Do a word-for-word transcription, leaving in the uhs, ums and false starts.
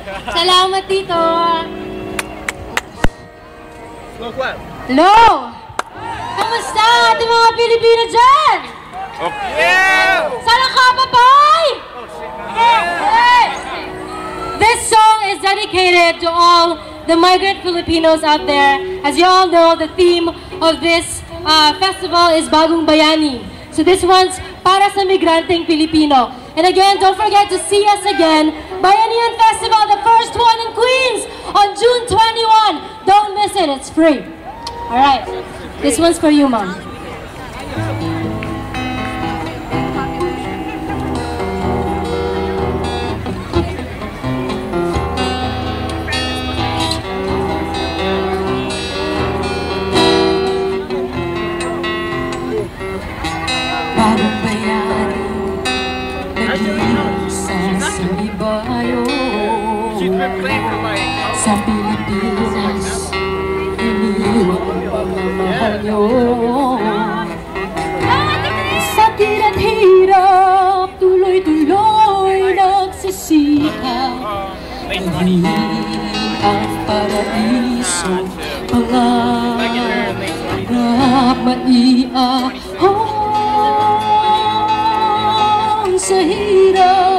Salamat, Tito. Hello! Kamusta ating mga Pilipino dyan? Okay! Sana ka, babay! Hey! This song is dedicated to all the migrant Filipinos out there. As you all know, the theme of this uh, festival is Bagong Bayani. So this one's para sa migranteng Pilipino. And again, don't forget to see us again, Bayanihan Festival, the first one in Queens on June twenty-first. Don't miss it, it's free. All right, this one's for you, Mom. Bagong bayani, nag-iisa sa ibayo. Sa Pilipinas, iniwan ang pagmamahal nyo. Sa tira't hirap, tuloy-tuloy nagsisikap. Paghihin ang paraiso, pangarap maiahon sa hirap.